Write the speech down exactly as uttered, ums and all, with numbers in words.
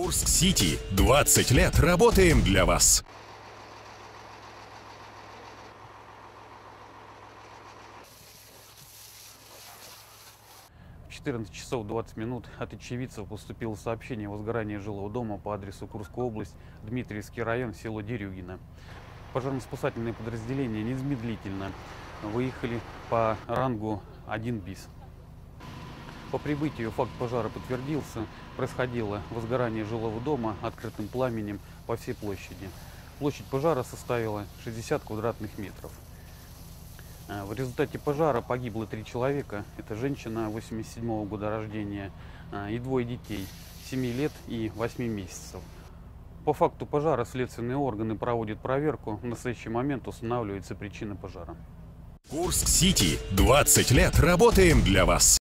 Курск-Сити. двадцать лет работаем для вас. В четырнадцать часов двадцать минут от очевидцев поступило сообщение о возгорании жилого дома по адресу Курская область, Дмитриевский район, село Дерюгино. Пожарно-спасательные подразделения незамедлительно выехали по рангу один bis. По прибытию факт пожара подтвердился. Происходило возгорание жилого дома открытым пламенем по всей площади. Площадь пожара составила шестьдесят квадратных метров. В результате пожара погибло три человека. Это женщина восемьдесят седьмого года рождения и двое детей семи лет и восьми месяцев. По факту пожара следственные органы проводят проверку. В настоящий момент устанавливается причина пожара. Курск-Сити. двадцать лет работаем для вас.